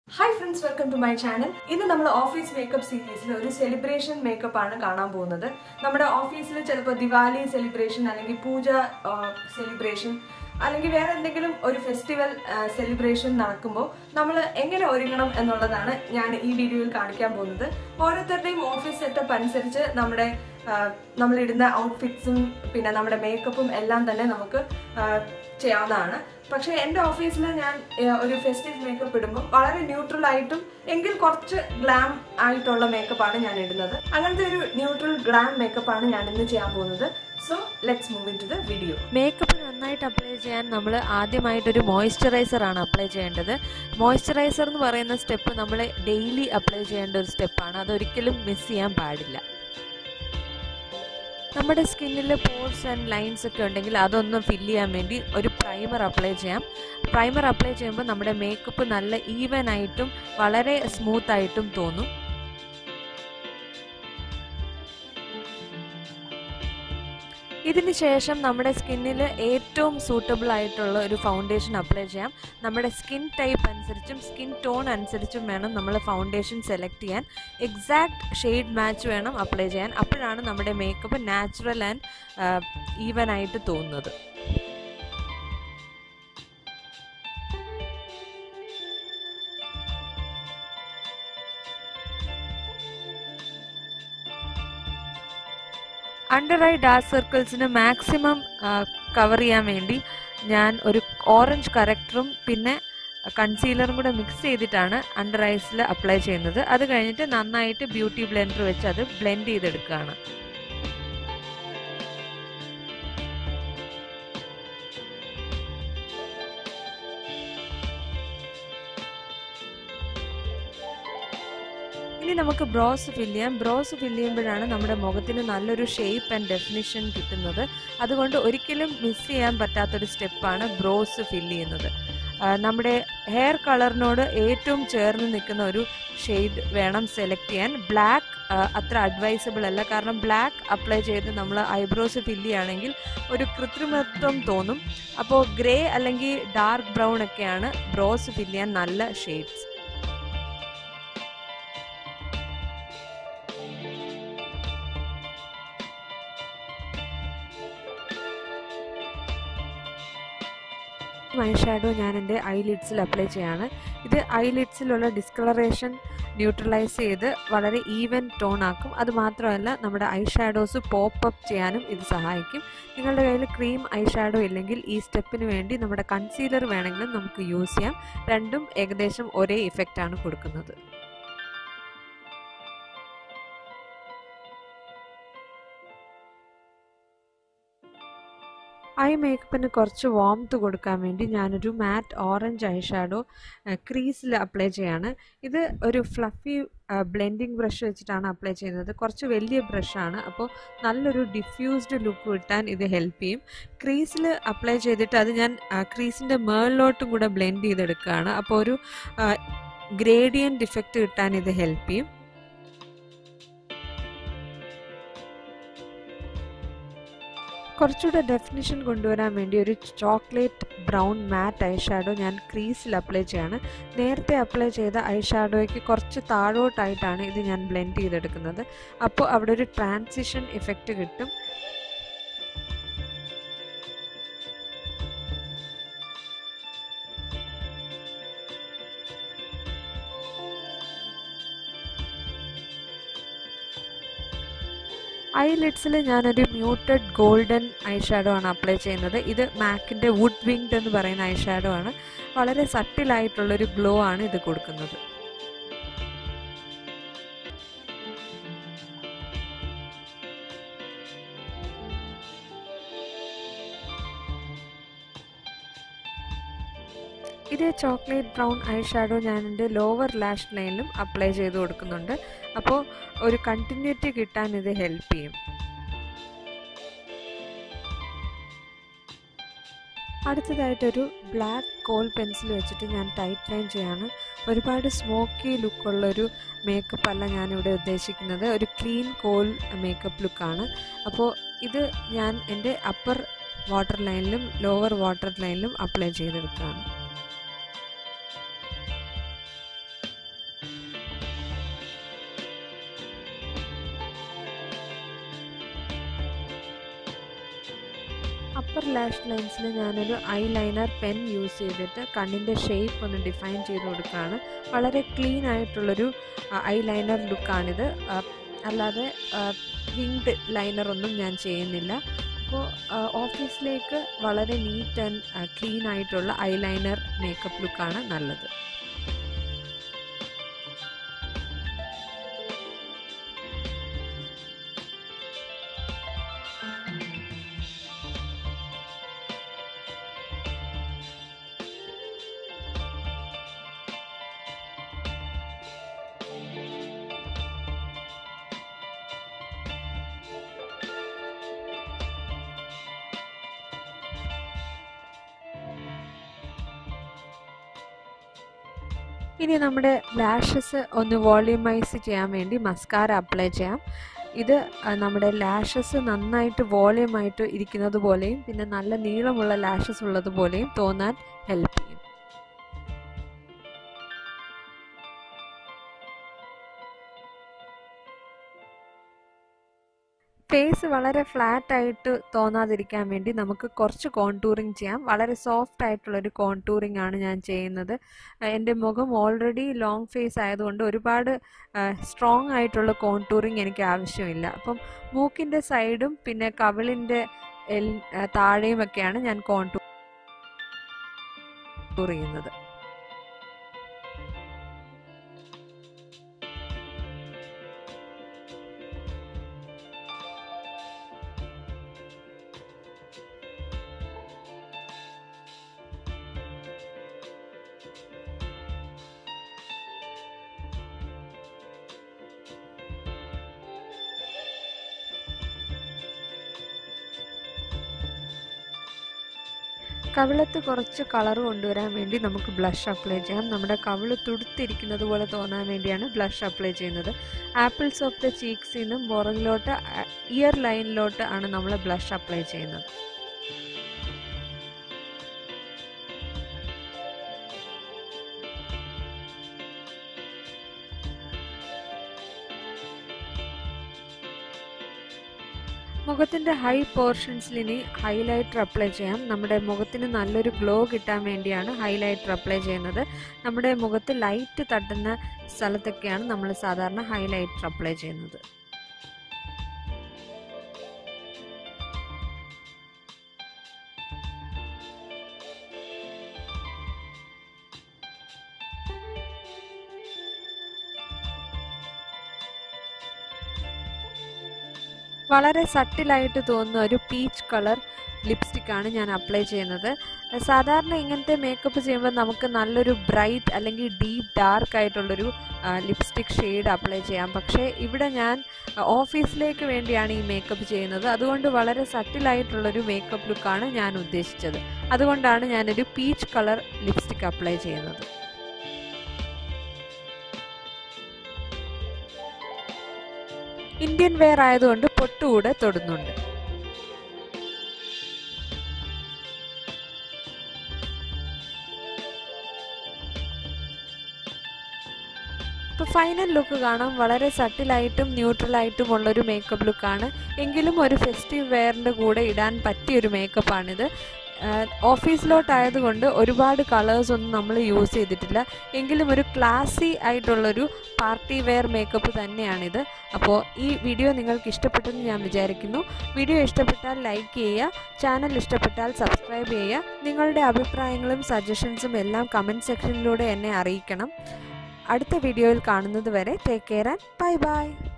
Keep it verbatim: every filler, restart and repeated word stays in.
Hi friends, welcome to my channel. In the office makeup series, we will celebration makeup. We will office Diwali celebration, Puja uh, celebration, or a festival uh, celebration. We will this video. Office setup uh, outfits and makeup uh, but in the office, I have a festive makeup. I have neutral item. I have glam makeup. I have neutral glam makeup. So, let's move into the video. Makeup nannayittu apply cheyan nammal aadyamayitte oru moisturizer aanu apply cheyendathu. Moisturizer ennu parayuna step nammal daily apply cheyenda oru step aanu. Adu orikkalum miss cheyan paadilla. നമ്മുടെ സ്കിന്നിൽ pores and lines ഒക്കെ ഉണ്ടെങ്കിൽ അതൊന്ന് ഫിൽ ചെയ്യാൻ വേണ്ടി ഒരു primer apply ചെയ്യാം. Primer apply ചെയ്യുമ്പോൾ നമ്മുടെ മേക്കപ്പ് നല്ല ഈവൻ ആയിട്ടും വളരെ സ്മൂത്ത് ആയിട്ടും തോന്നും. ഇതിന് ശേഷം നമ്മുടെ സ്കിന്നിൽ ഏറ്റവും സൂട്ടബിൾ ആയിട്ടുള്ള ഒരു ഫൗണ്ടേഷൻ അപ്ലൈ ചെയ്യാം. നമ്മുടെ സ്കിൻ ടൈപ്പ് അനുസരിച്ചും സ്കിൻ ടോൺ അനുസരിച്ചും വേണം നമ്മൾ ഫൗണ്ടേഷൻ സെലക്ട് ചെയ്യാൻ. എക്സാക്ട് ഷെയ്ഡ് മാച്ച് വേണം അപ്ലൈ ചെയ്യാൻ. അപ്പോഴാണ് നമ്മുടെ മേക്കപ്പ് നാച്ചുറൽ ആൻഡ് ഈവൻ ആയിട്ട് തോന്നുന്നത്. അണ്ടർ ഐ ഡാർക്ക് സർക്കിൾസിന് മാക്സിമം കവർ ചെയ്യാൻ വേണ്ടി ഞാൻ ഒരു ഓറഞ്ച് കറക്ടറും പിന്നെ കൺസീലറും കൂടെ മിക്സ് ചെയ്തിട്ടാണ് അണ്ടർ ഐസിൽ അപ്ലൈ ചെയ്യുന്നത്. അത് കഴിഞ്ഞിട്ട് നന്നായിട്ട് ബ്യൂട്ടി ബ്ലെൻഡർ വെച്ച് അത് ബ്ലെൻഡ് ചെയ്തെടുക്കുകയാണ്. ഇനി നമുക്ക് ബ്രോസ് ഫിൽ ചെയ്യാം. ബ്രോസ് ഫിൽ ചെയ്യുമ്പോഴാണ് നമ്മുടെ മുഖത്തിന് നല്ലൊരു ഷേപ്പ് ആൻഡ് ഡെഫിനിഷൻ കിട്ടുന്നത്. അതുകൊണ്ട് ഒരിക്കലും മിസ് ചെയ്യാൻ പറ്റാത്തൊരു സ്റ്റെപ്പാണ് ബ്രോസ് ഫിൽ ചെയ്യുന്നത്. നമ്മുടെ ഹെയർ കളറിനോട് ഏറ്റവും ചേർന്ന് നിൽക്കുന്ന ഒരു ഷെയ്ഡ് വേണം സെലക്ട് ചെയ്യാൻ. ബ്ലാക്ക് അത്ര അഡ്വൈസബിൾ അല്ല, കാരണം ബ്ലാക്ക് അപ്ലൈ ചെയ്ത് നമ്മൾ ഐബ്രോസ് ഫിൽ ചെയ്യുകയാണെങ്കിൽ ഒരു കൃത്രിമത്വം തോന്നും. അപ്പോൾ ഗ്രേ അല്ലെങ്കിൽ ഡാർക്ക് ബ്രൗൺ ഒക്കെയാണ് ബ്രോസ് ഫിൽ ചെയ്യാൻ നല്ല ഷെയ്ഡ്സ്. ഐ ഷാഡോ ഞാൻ എൻ്റെ ഐലിഡ്സിൽ അപ്ലൈ ചെയ്യാണ്. ഇത് ഐലിഡ്സിലുള്ള ഡിസ്കളറേഷൻ ന്യൂട്രലൈസ് ചെയ്ത് വളരെ ഈവൻ ടോൺ ആക്കും. അത് മാത്രമല്ല നമ്മുടെ ഐ ഷാഡോസ് പോപ്പ് അപ്പ് ചെയ്യാനും ഇത് സഹായിക്കും. നിങ്ങളുടെ കയ്യിൽ ക്രീം ഐ ഷാഡോ ഇല്ലെങ്കിൽ ഈ സ്റ്റെപ്പിന് വേണ്ടി നമ്മുടെ കൺസീലർ വേണമെങ്കിലും നമുക്ക് യൂസ് ചെയ്യാം. രണ്ടും ഏകദേശം ഒരേ ഇഫക്റ്റാണ് കൊടുക്കുന്നത്. ഐ മേക്കപ്പിന് കുറച്ച് വാംത്ത് കൊടുക്കാൻ വേണ്ടി ഞാനൊരു മാറ്റ് ഓറഞ്ച് ഐ ഷാഡോ ക്രീസിൽ അപ്ലൈ ചെയ്യാണ്. ഇത് ഒരു ഫ്ലഫി ബ്ലെൻഡിങ് ബ്രഷ് വെച്ചിട്ടാണ് അപ്ലൈ ചെയ്യുന്നത്. കുറച്ച് വലിയ ബ്രഷാണ്, അപ്പോൾ നല്ലൊരു ഡിഫ്യൂസ്ഡ് ലുക്ക് കിട്ടാൻ ഇത് ഹെൽപ്പ് ചെയ്യും. ക്രീസിൽ അപ്ലൈ ചെയ്തിട്ട് അത് ഞാൻ ക്രീസിൻ്റെ മേളിലോട്ടും കൂടെ ബ്ലെൻഡ് ചെയ്തെടുക്കുകയാണ്. അപ്പോൾ ഒരു ഗ്രേഡിയൻറ്റ് ഇഫക്റ്റ് കിട്ടാൻ ഇത് ഹെൽപ്പ് ചെയ്യും. കുറച്ചുകൂടെ ഡെഫിനിഷൻ കൊണ്ടുവരാൻ വേണ്ടി ഒരു chocolate brown matte eye shadow ഞാൻ ക്രീസിൽ അപ്ലൈ ചെയ്യാണ്. നേരത്തെ അപ്ലൈ ചെയ്ത ഐ ഷാഡോയ്ക്ക് കുറച്ച് താഴോട്ടായിട്ടാണ് ഇത് ഞാൻ ബ്ലെൻഡ് ചെയ്തെടുക്കുന്നത്. അപ്പോൾ അവിടെ ഒരു ട്രാൻസിഷൻ ഇഫക്റ്റ് കിട്ടും. ഐലിഡ്സിൽ ഞാനൊരു മ്യൂട്ടഡ് ഗോൾഡൻ ഐ ഷാഡോ ആണ് അപ്ലൈ ചെയ്യുന്നത്. ഇത് മാക്കിൻ്റെ വുഡ് വിങ്ഡ് എന്ന് പറയുന്ന ഐ ഷാഡോ ആണ്. വളരെ സട്ടിലായിട്ടുള്ളൊരു ഗ്ലോ ആണ് ഇത് കൊടുക്കുന്നത്. ഇതേ ചോക്ലേറ്റ് ബ്രൗൺ ഐ ഷാഡോ ഞാൻ എൻ്റെ ലോവർ ലാഷ് ലൈനിലും അപ്ലൈ ചെയ്ത് കൊടുക്കുന്നുണ്ട്. അപ്പോൾ ഒരു കണ്ടിന്യൂറ്റി കിട്ടാൻ ഇത് ഹെൽപ്പ് ചെയ്യും. അടുത്തതായിട്ടൊരു ബ്ലാക്ക് കോൾ പെൻസിൽ വെച്ചിട്ട് ഞാൻ ടൈറ്റ് ലൈൻ ചെയ്യാണ്. ഒരുപാട് സ്മോക്കി ലുക്കുള്ളൊരു മേക്കപ്പ് അല്ല ഞാനിവിടെ ഉദ്ദേശിക്കുന്നത്. ഒരു ക്ലീൻ കോൾ മേക്കപ്പ് ലുക്കാണ്. അപ്പോൾ ഇത് ഞാൻ എൻ്റെ അപ്പർ വാട്ടർ ലൈനിലും ലോവർ വാട്ടർ ലൈനിലും അപ്ലൈ ചെയ്തെടുക്കുകയാണ്. അപ്പർ ലാഷ് ലൈൻസിൽ ഞാനൊരു ഐ ലൈനർ പെൻ യൂസ് ചെയ്തിട്ട് കണ്ണിൻ്റെ ഷേപ്പ് ഒന്ന് ഡിഫൈൻ ചെയ്ത് കൊടുക്കുകയാണ്. വളരെ ക്ലീൻ ആയിട്ടുള്ളൊരു ഐ ലൈനർ ലുക്കാണിത്. അല്ലാതെ വിങ്ഡ് ലൈനറൊന്നും ഞാൻ ചെയ്യുന്നില്ല. അപ്പോൾ ഓഫീസിലേക്ക് വളരെ നീറ്റ് ആൻഡ് ക്ലീൻ ആയിട്ടുള്ള ഐ ലൈനർ മേക്കപ്പ് ലുക്കാണ് നല്ലത്. ഇനി നമ്മുടെ ലാഷസ് ഒന്ന് വോളിയമൈസ് ചെയ്യാൻ വേണ്ടി മസ്കാര അപ്ലൈ ചെയ്യാം. ഇത് നമ്മുടെ ലാഷസ് നന്നായിട്ട് വോളിയമായിട്ട് ഇരിക്കുന്നത് പോലെയും പിന്നെ നല്ല നീളമുള്ള ലാഷസ് ഉള്ളതുപോലെയും തോന്നാൻ ഹെൽപ്പ് ചെയ്യും. ഫേസ് വളരെ ഫ്ലാറ്റ് ആയിട്ട് തോന്നാതിരിക്കാൻ വേണ്ടി നമുക്ക് കുറച്ച് കോൺടൂറിങ് ചെയ്യാം. വളരെ സോഫ്റ്റ് ആയിട്ടുള്ളൊരു കോൺടൂറിങ് ആണ് ഞാൻ ചെയ്യുന്നത്. എൻ്റെ മുഖം ഓൾറെഡി ലോങ് ഫേസ് ആയതുകൊണ്ട് ഒരുപാട് സ്ട്രോങ് ആയിട്ടുള്ള കോൺടൂറിങ് എനിക്ക് ആവശ്യമില്ല. അപ്പം മൂക്കിൻ്റെ സൈഡും പിന്നെ കവിളിൻ്റെ താഴെയും ഒക്കെയാണ് ഞാൻ കോൺടൂർ ചെയ്യുന്നത്. കവിളത്ത് കുറച്ച് കളർ കൊണ്ടുവരാൻ വേണ്ടി നമുക്ക് ബ്ലഷ് അപ്ലൈ ചെയ്യാം. നമ്മുടെ കവിള് തുടുത്തിരിക്കുന്നത് പോലെ തോന്നാൻ വേണ്ടിയാണ് ബ്ലഷ് അപ്ലൈ ചെയ്യുന്നത്. ആപ്പിൾസ് ഓഫ് ദ ചീക്സിൽ നിന്നും പുറകിലോട്ട് ഇയർ ലൈനിലോട്ട് ആണ് നമ്മൾ ബ്ലഷ് അപ്ലൈ ചെയ്യുന്നത്. മുഖത്തിൻ്റെ ഹൈ പോർഷൻസിൽ ഇനി ഹൈലൈറ്റർ അപ്ലൈ ചെയ്യാം. നമ്മുടെ മുഖത്തിന് നല്ലൊരു ഗ്ലോ കിട്ടാൻ വേണ്ടിയാണ് ഹൈലൈറ്റർ അപ്ലൈ ചെയ്യുന്നത്. നമ്മുടെ മുഖത്ത് ലൈറ്റ് തട്ടുന്ന സ്ഥലത്തൊക്കെയാണ് നമ്മൾ സാധാരണ ഹൈലൈറ്റർ അപ്ലൈ ചെയ്യുന്നത്. വളരെ സട്ടിലായിട്ട് തോന്നുന്ന ഒരു പീച്ച് കളർ ലിപ്സ്റ്റിക്കാണ് ഞാൻ അപ്ലൈ ചെയ്യുന്നത്. സാധാരണ ഇങ്ങനത്തെ മേക്കപ്പ് ചെയ്യുമ്പോൾ നമുക്ക് നല്ലൊരു ബ്രൈറ്റ് അല്ലെങ്കിൽ ഡീപ്പ് ഡാർക്ക് ആയിട്ടുള്ളൊരു ലിപ്സ്റ്റിക് ഷെയ്ഡ് അപ്ലൈ ചെയ്യാം. പക്ഷേ ഇവിടെ ഞാൻ ഓഫീസിലേക്ക് വേണ്ടിയാണ് ഈ മേക്കപ്പ് ചെയ്യുന്നത്. അതുകൊണ്ട് വളരെ സട്ടിലായിട്ടുള്ളൊരു മേക്കപ്പ് ലുക്കാണ് ഞാൻ ഉദ്ദേശിച്ചത്. അതുകൊണ്ടാണ് ഞാനൊരു പീച്ച് കളർ ലിപ്സ്റ്റിക് അപ്ലൈ ചെയ്യുന്നത്. ഇന്ത്യൻ വെയർ ആയതുകൊണ്ട് പൊട്ടുകൂടെ തൊടുന്നുണ്ട്. ഇപ്പോൾ ഫൈനൽ ലുക്ക് കാണാം. വളരെ സട്ടിലായിട്ടും ന്യൂട്രലായിട്ടും ഉള്ളൊരു മേക്കപ്പ് ലുക്കാണ്. എങ്കിലും ഒരു ഫെസ്റ്റീവ് വെയറിൻ്റെ കൂടെ ഇടാൻ പറ്റിയൊരു മേക്കപ്പാണിത്. ഓഫീസിലോട്ടായതുകൊണ്ട് ഒരുപാട് കളേഴ്സ് ഒന്നും നമ്മൾ യൂസ് ചെയ്തിട്ടില്ല. എങ്കിലും ഒരു ക്ലാസി ആയിട്ടുള്ളൊരു പാർട്ടി വെയർ മേക്കപ്പ് തന്നെയാണിത്. അപ്പോൾ ഈ വീഡിയോ നിങ്ങൾക്ക് ഇഷ്ടപ്പെട്ടെന്ന് ഞാൻ വിചാരിക്കുന്നു. വീഡിയോ ഇഷ്ടപ്പെട്ടാൽ ലൈക്ക് ചെയ്യുക, ചാനൽ ഇഷ്ടപ്പെട്ടാൽ സബ്സ്ക്രൈബ് ചെയ്യുക. നിങ്ങളുടെ അഭിപ്രായങ്ങളും സജഷൻസും എല്ലാം കമൻറ്റ് സെക്ഷനിലൂടെ എന്നെ അറിയിക്കണം. അടുത്ത വീഡിയോയിൽ കാണുന്നത് വരെ take care and bye by.